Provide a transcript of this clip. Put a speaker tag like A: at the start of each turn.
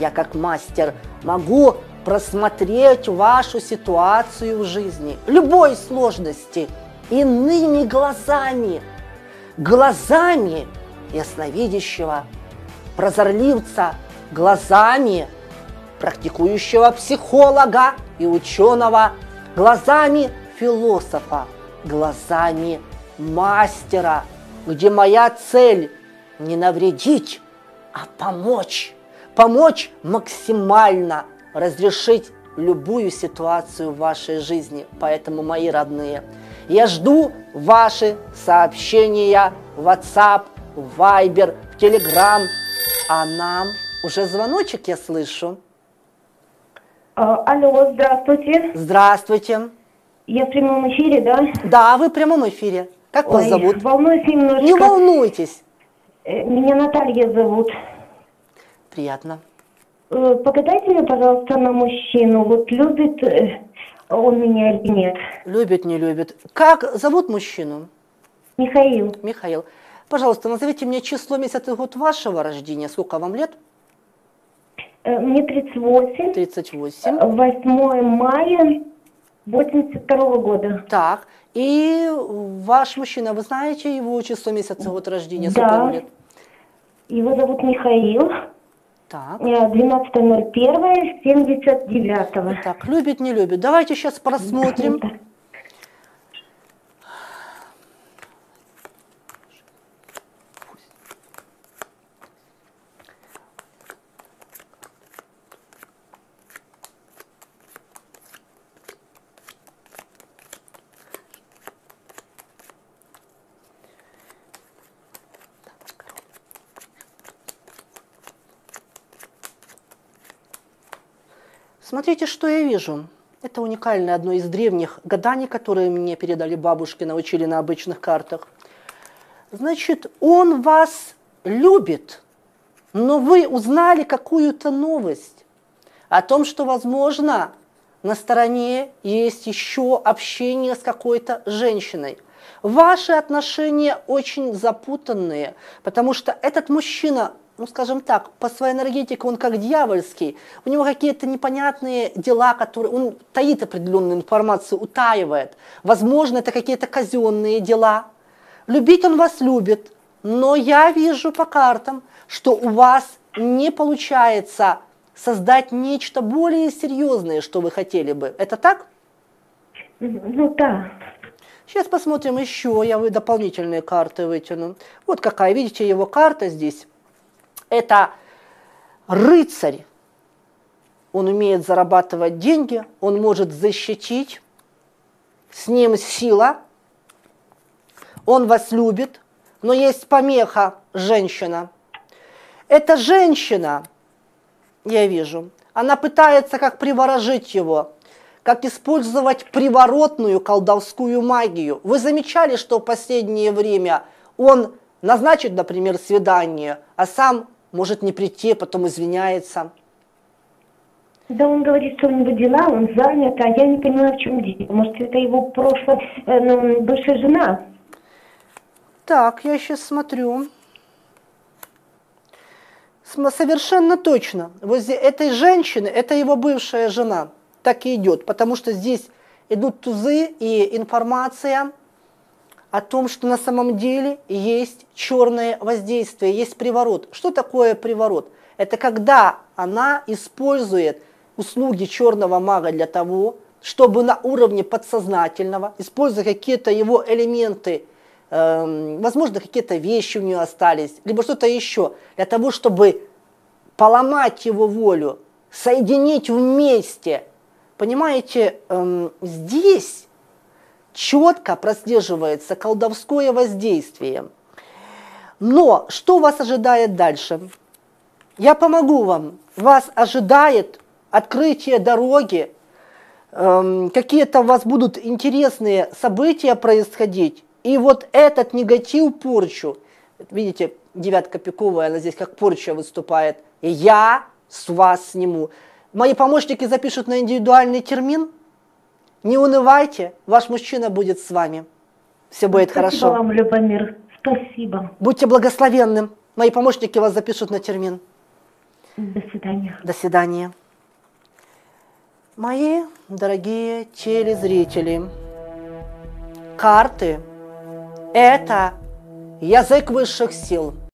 A: Я как мастер могу просмотреть вашу ситуацию в жизни, любой сложности, иными глазами, глазами ясновидящего, прозорливца, глазами практикующего психолога и ученого, глазами философа, глазами мастера, где моя цель не навредить, а помочь. Помочь максимально разрешить любую ситуацию в вашей жизни. Поэтому, мои родные, я жду ваши сообщения в WhatsApp, в Viber, в Telegram. А нам уже звоночек я слышу.
B: Алло, здравствуйте.
A: Здравствуйте.
B: Я в прямом эфире, да?
A: Да, вы в прямом эфире. Как вас зовут?
B: Волнуюсь немножко.
A: Не волнуйтесь.
B: Меня Наталья зовут.
A: Приятно.
B: Погадайте мне, пожалуйста, на мужчину. Вот любит он меня или нет?
A: Любит, не любит. Как зовут мужчину?
B: Михаил.
A: Михаил. Пожалуйста, назовите мне число, месяц и год вашего рождения. Сколько вам лет?
B: Мне 38.
A: 38.
B: 8 мая 82 года.
A: Так. И ваш мужчина, вы знаете его число, месяц и год рождения? Сколько ему лет?
B: Его зовут Михаил.
A: Так.
B: 12.01.79.
A: Так, любит, не любит. Давайте сейчас просмотрим. Смотрите, что я вижу. Это уникальное одно из древних гаданий, которые мне передали бабушки, научили на обычных картах. Значит, он вас любит, но вы узнали какую-то новость о том, что, возможно, на стороне есть еще общение с какой-то женщиной. Ваши отношения очень запутанные, потому что этот мужчина, ну скажем так, по своей энергетике он как дьявольский, у него какие-то непонятные дела, которые он таит определенную информацию, утаивает. Возможно, это какие-то казенные дела. Любить он вас любит, но я вижу по картам, что у вас не получается создать нечто более серьезное, что вы хотели бы. Это так?
B: Ну да.
A: Сейчас посмотрим еще, я дополнительные карты вытяну. Вот какая, видите, его карта здесь. Это рыцарь. Он умеет зарабатывать деньги, он может защитить, с ним сила, он вас любит, но есть помеха, женщина. Эта женщина, я вижу, она пытается как приворожить его, как использовать приворотную колдовскую магию. Вы замечали, что в последнее время он назначит, например, свидание, а сам может не прийти, потом извиняется?
B: Да, он говорит, что у него дела, он занят, а я не понимаю, в чем дело. Может, это его прошлая бывшая жена?
A: Так, я сейчас смотрю. Совершенно точно. Возле этой женщины, это его бывшая жена. Так и идет, потому что здесь идут тузы и информация о том, что на самом деле есть черное воздействие, есть приворот. Что такое приворот? Это когда она использует услуги черного мага для того, чтобы на уровне подсознательного, используя какие-то его элементы, возможно, какие-то вещи у нее остались, либо что-то еще, для того, чтобы поломать его волю, соединить вместе. Понимаете, здесь четко прослеживается колдовское воздействие. Но что вас ожидает дальше? Я помогу вам. Вас ожидает открытие дороги, какие-то у вас будут интересные события происходить. И вот этот негатив, порчу, видите, девятка пиковая, она здесь как порча выступает, и я с вас сниму. Мои помощники запишут на индивидуальный термин. Не унывайте, ваш мужчина будет с вами. Все будет хорошо.
B: Спасибо вам, Любомир. Спасибо.
A: Будьте благословенны. Мои помощники вас запишут на термин.
B: До свидания.
A: До свидания. Мои дорогие телезрители, карты – это язык высших сил.